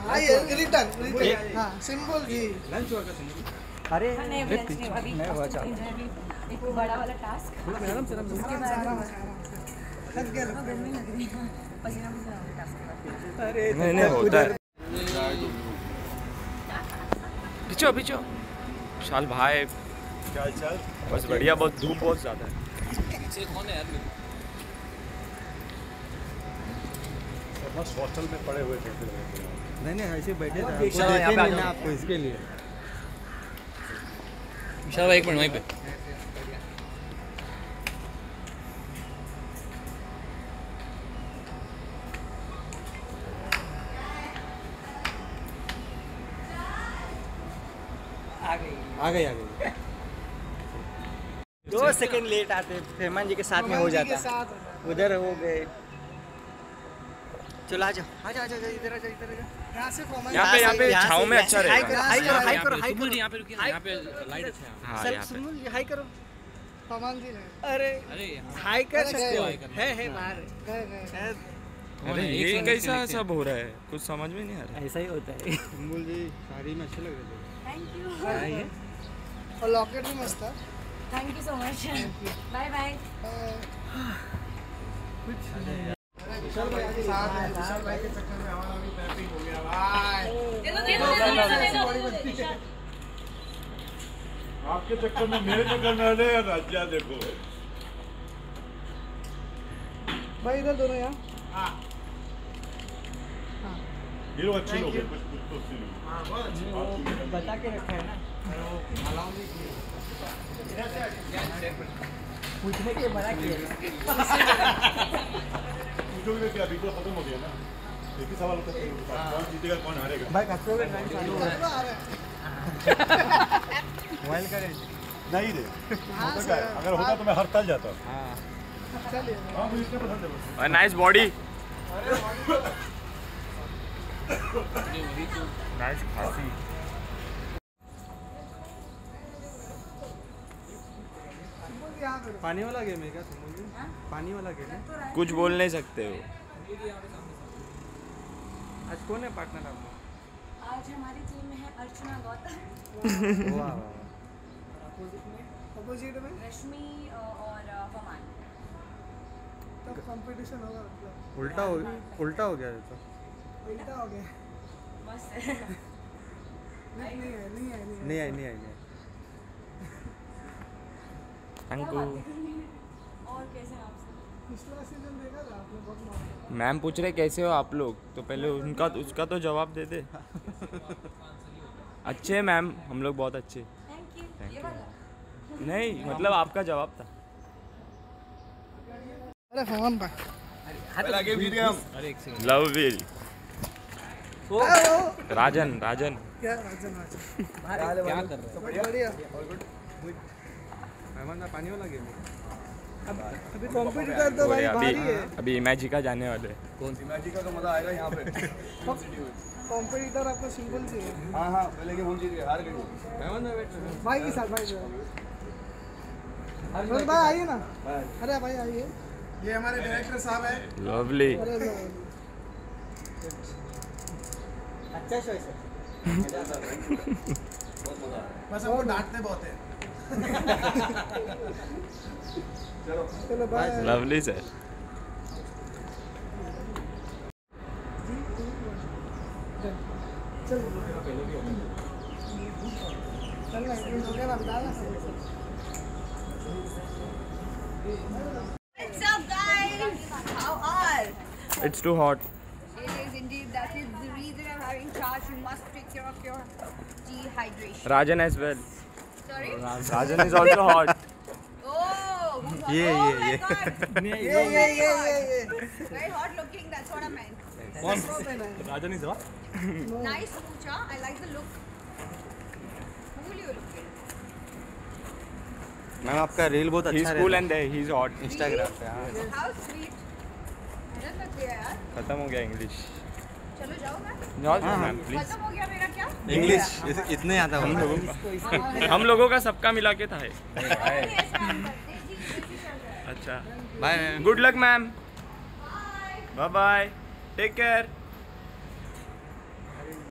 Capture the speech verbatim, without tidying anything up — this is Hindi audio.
रिटर्न हाँ सिंबल जी लंच हुआ का सिंबल। अरे नहीं अभी मैं हुआ चाह एक बड़ा वाला टास्क मैडम से थक गया गर्मी लग रही है पसीना पसीना टास्क अरे नहीं नहीं होता है। पीछो पीछो विशाल भाई चल चल बस बढ़िया। बहुत धूप बहुत ज़्यादा है। पीछे कौन है यार? बस हॉस्टल में पड़े हुए थे। नहीं नहीं ऐसे बैठे थे आपको इसके लिए। विशाल भाई एक मिनट वहीं पे। आ गई आ गई आ गई। दो सेकंड लेट आते फरमान जी के साथ में हो जाता उधर हो गए। चलो आ जाओ आ जाओ आ जाओ इधर आ जाओ इधर आ जाओ यहाँ से कॉमन यहाँ पे यहाँ पे छाँव में अच्छा हाई करो रहेगा। हाई करो हाई करो हाई करो यहाँ पे रुकिए ना, यहाँ पे लाइट अच्छा है। हाँ सर यहाँ पे सुनो हाई करो। कॉमन जी ने अरे अरे हाई कर अरे सकते हो गए, है है बाहर गए गए अरे ये कैसा सब हो रहा है कुछ समझ में नहीं आ रहा। ऐसा ही होता है। सिंबल जी साड़ी में अच्छे लग रहे थे। थैंक यू और लॉकेट भी मस्त था। Thank you so much bye bye. Vishal भाई के साथ है। विशाल भाई के चक्कर में हमारा भी पैकिंग हो गया भाई। दे दो दे दो दे दो। आपके चक्कर में मेरे चक्कर में अरे राजा देखो भाई इधर दोनों यहाँ ये लोग अच्छे लोग हैं कुछ कुछ तो अच्छे लोग बता के रखा है ना पूछने के बड़ा किया पूछोगे क्या अभी तो खत्म हो गया ना। एक ही सवाल होता है कौन जीतेगा कौन हारेगा। भाई कस्टमर का टाइम चालू हो रहा है मोबाइल का रेंज नहीं रे होता क्या है, अगर होता तो मैं हर साल जाता। हां चलिए हाँ मुझे इसलिए पसंद है बस। नाइस बॉडी नाइस खासी। पानी वाला गेम है क्या सिंबल जी? पानी वाला गेम है। कुछ बोल नहीं सकते हो। आज कौन है पार्टनर आपका? आज हमारी टीम में है अर्चना गौतम वाह अपोजिट में रश्मि और फमान। तब कंपटीशन होगा मतलब उल्टा हो उल्टा हो गया ये तो। उल्टा हो गया। मस्त नहीं नहीं है नहीं है नहीं नहीं आई नहीं आई नहीं अंकु और कैसे हैं आप सब? पिछला सीजन देखा था आपने बहुत मार। मैम पूछ रहे कैसे हो आप लोग तो पहले उनका उसका तो जवाब दे दे। अच्छे मैम हम लोग बहुत अच्छे। थैंक यू ये वाला नहीं मतलब आपका जवाब था। अरे फॉर्म पर लगे वीडियो अरे एक second. Love will Rajan Rajan क्या राजन राजन क्या कर रहे बढ़िया। मेहमान ना पानी वाला गेम है। अब अभी कॉम्पिटिटर तो वो भाई अभी भारी है। अभी इमेजी का जाने वाले हैं। कौन सी मैजिक का तो मजा आएगा यहाँ पे। कॉम्पिटिटर आपका सिंपल से है हाँ हाँ पहले के बोल जीत गए हार गए। मेहमान ना वेट कर। भाई के साथ भाई के साथ। भाई आइए ना। अरे भाई आइए। ये हमारे डायरेक्टर साहब है। लवली अरे अच्छा चॉइस है बस हमको डांटते बहुत है। चलो बाय। लवली सर चल चल ना हो गया ना बता ना। What's up, guys? How are? It's too hot. It is indeed. That is the reason I'm having charge. You must take care of your dehydration. Rajan as well. Sorry? Rajan is also hot. Oh, who's hot? ये, oh ये, my ये। God. ये ये ये ये ये Very hot looking. That's what I meant. कौन? Rajan is what? Nice poocha. I like the look. Cool you looking. Ma'am आपका रील बहुत ही अच्छा is cool and he is hot. Instagram पे। हाँ How sweet. Doesn't look good, यार. खत्म हो गया इंग्लिश। चलो जाओ मैं. जाओ मैम प्लीज। खत्म हो गया मेरा क्या? इंग्लिश इतने आता हम है। लोगों का हम लोगों का सबका मिला के था है। ऐसा हम करते हैं, देसी देसी चल रहा है. अच्छा bye good luck ma'am. Bye bye take care.